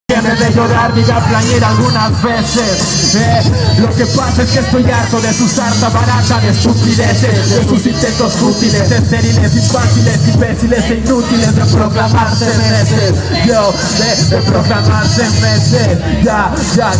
Que me de llorar, diga plañir algunas veces. Lo que pasa es que estoy harto de su sarta barata de estupideces, de sus intentos fútiles, estériles, infantiles, imbéciles e inútiles de proclamarse meses. Yo, de proclamarse meses. Ya.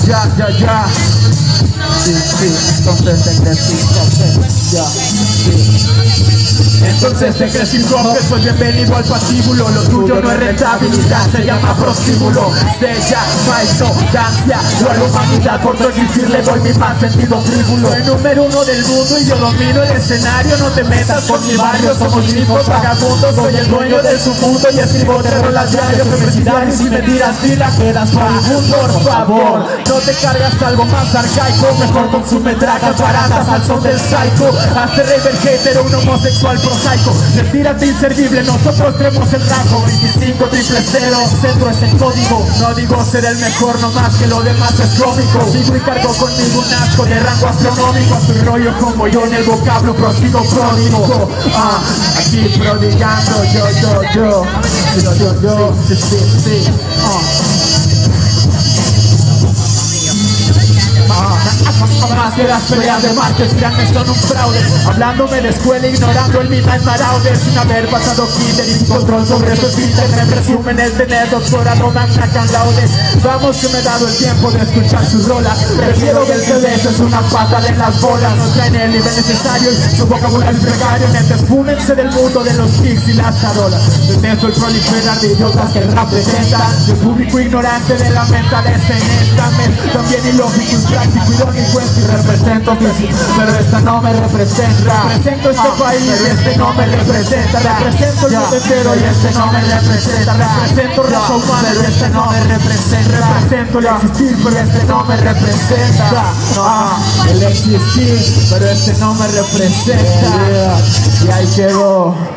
Sí, entonces te crees ya, sí. Entonces te crees hip-hop, pues bienvenido al patíbulo. Lo tuyo no es rentabilidad, se llama prostíbulo. Se llama ignorancia, yo a la humanidad por no existir le doy mi más sentido frívulo. Soy número uno del mundo y yo domino el escenario. No te metas con mi barrio, somos grifos vagabundos. Soy el dueño de su mundo y escribo terror al diario. Felicidad y si me tiras vida quedas moribundo. Por favor, no te cargas algo más arcaico. Mejor consume dragas baratas al son del psycho. Hazte raver hater, un homosexual prosaico. Retírate inservible, nosotros tenemos el rango 25 000, centro es el código. No digo ser el mejor, no más que lo demás es cómico. Sigo y cargo conmigo un asco de rango astronómico. A tu rollo como yo en el vocablo prosigo pródigo. Aquí prodigando yo. Sí. Más que las peleas de martes, créanme, son un fraude. Hablándome de escuela, ignorando el Midnight Marauder. Sin haber pasado kinder y sin control sobre su Twitter. Me presumen el tener doctorado, magna cum laude. Vamos que me he dado el tiempo de escuchar su rola. Prefiero ver que beses una pata en las bolas. No traen el nivel necesario y su vocabulario es precario. Nentes, fúmense del mundo de los kicks y las tarolas. Detesto el proliferar de idiotas que el rap presenta. El público ignorante de la mentaleza en esta mes. También ilógico, impráctico, irónico y represento que sí, pero esta no me representa. Represento este país y este no me representa. Represento el mundo entero y este no me representa. Represento raza humana pero este no me representa. Represento el existir pero este no me representa. El existir pero este no me representa. Y ahí quedó.